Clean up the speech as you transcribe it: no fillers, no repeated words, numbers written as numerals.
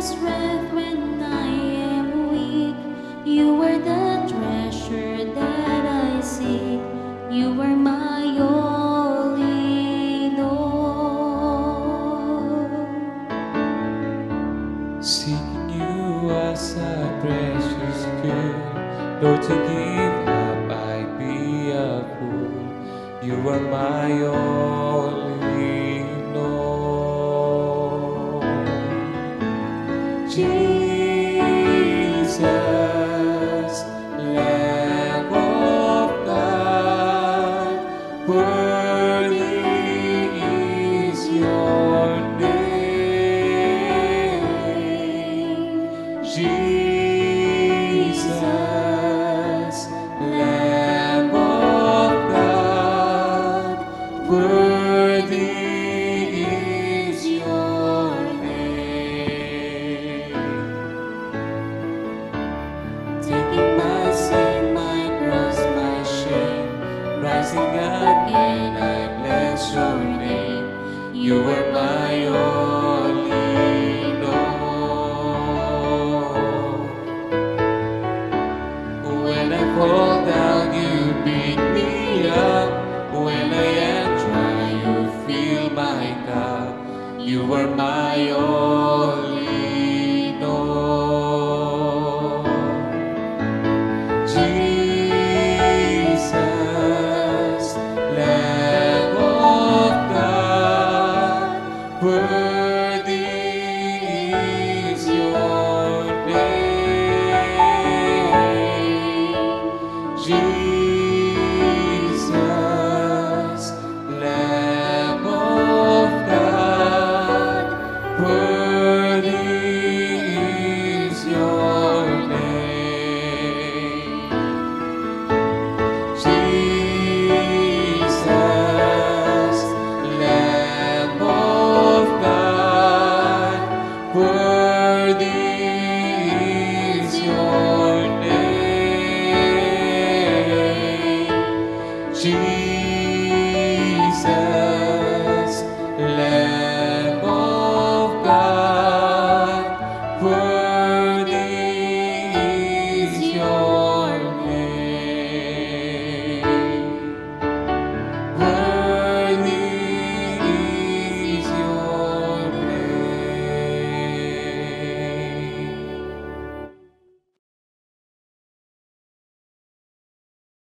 strength when I am weak. You are the treasure that I seek. You are my only Lord. Seeking you as a precious gift, Lord, to give up I'd be a fool. You are my only Lord. Jesus, Lamb of God, worthy is your name. Jesus, Lamb of God, worthy is your name. Taking my sin, my cross, my shame, rising again, I bless your name. You are my only Lord. When I fall down, you pick me up. When I am dry, you fill my cup. You are my only Lord. Jesus, Lamb of God, worthy is your name. Jesus, Lamb of God, worthy is your name. Jesus, Lamb of God, worthy is your name. Jesus,